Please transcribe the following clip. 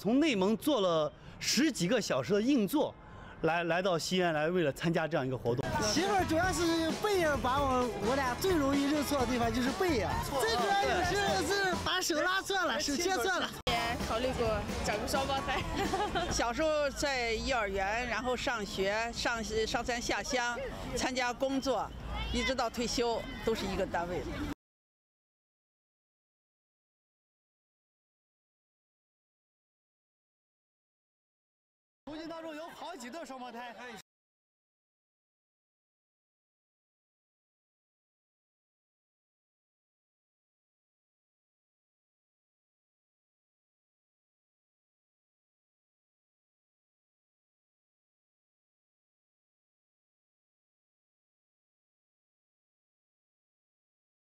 从内蒙坐了10几个小时的硬座，来到西安来，为了参加这样一个活动。 媳妇儿主要是背影把我俩最容易认错的地方就是背影，最主要是把手拉错了，手切错了。 也考虑过找个双胞胎。 小时候在幼儿园，然后上学，上山下乡，参加工作，一直到退休都是一个单位的。 途径当中有好几对双胞胎。